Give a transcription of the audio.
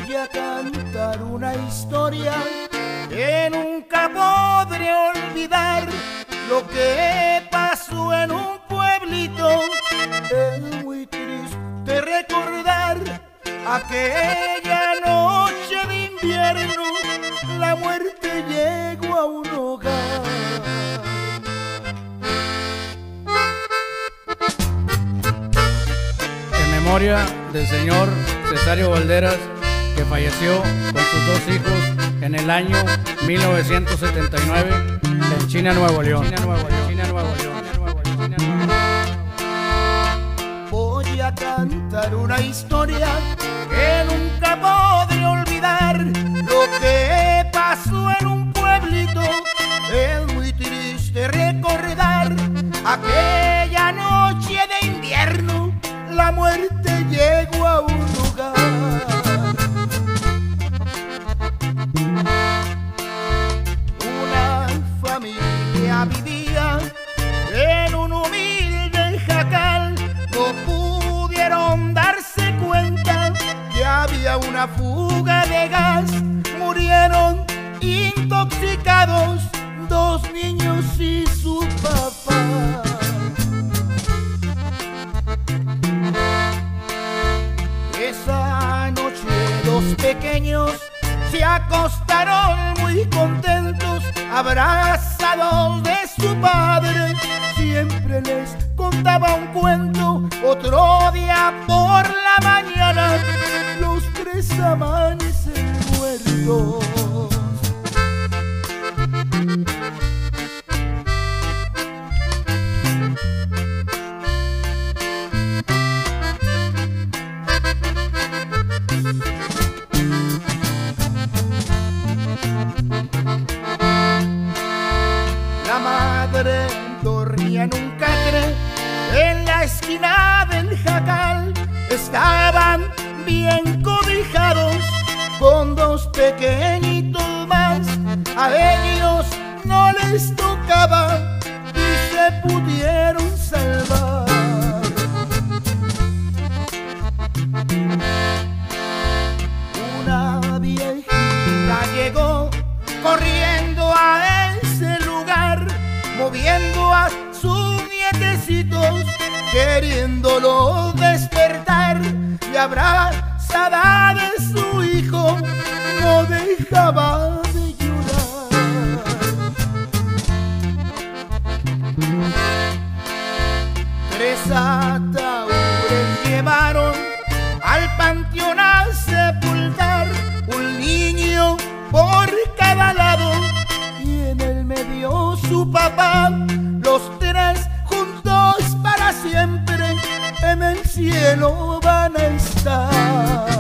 Voy a cantar una historia que nunca podré olvidar. Lo que pasó en un pueblito es muy triste recordar. Aquella noche de invierno la muerte llegó a un hogar. En memoria del señor Cesario Valderas, que falleció con sus dos hijos en el año 1979 en China, Nuevo León. Voy a cantar una historia que nunca podré olvidar. Lo que pasó en un pueblito es muy triste recordar. Aquella noche de invierno la muerte llegó a un lugar. Una familia vivía en un humilde jacal. No pudieron darse cuenta que había una fuga de gas. Murieron intoxicados dos niños y su papá. Esa noche los pequeños se acostaron muy contentos, abrazados de su padre. Siempre les contaba un cuento. Otro día por la mañana los tres amanecen muertos. La madre dormía en un catre en la esquina del jacal. Estaban bien cobijados con dos pequeñitos más. A ellos no les tocaba y se pudieron salvar. Una viejita llegó corriendo a ese lugar, moviendo a sus nietecitos, queriéndolo despertar. Y abrazada de su hijo no dejaba de llorar. Tres ataúdes llevaron al panteón a sepultar, un niño por cada lado y en el medio su papá. Los tres juntos para siempre en el cielo van a estar.